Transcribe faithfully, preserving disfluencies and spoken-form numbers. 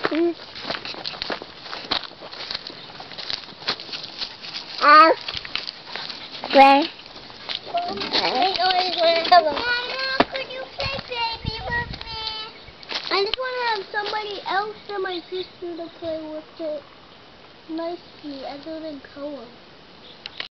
Mm. Uh, where? Mama, could you play baby with me? I just want to have somebody else than my sister to play with it nicely, other than Cohen.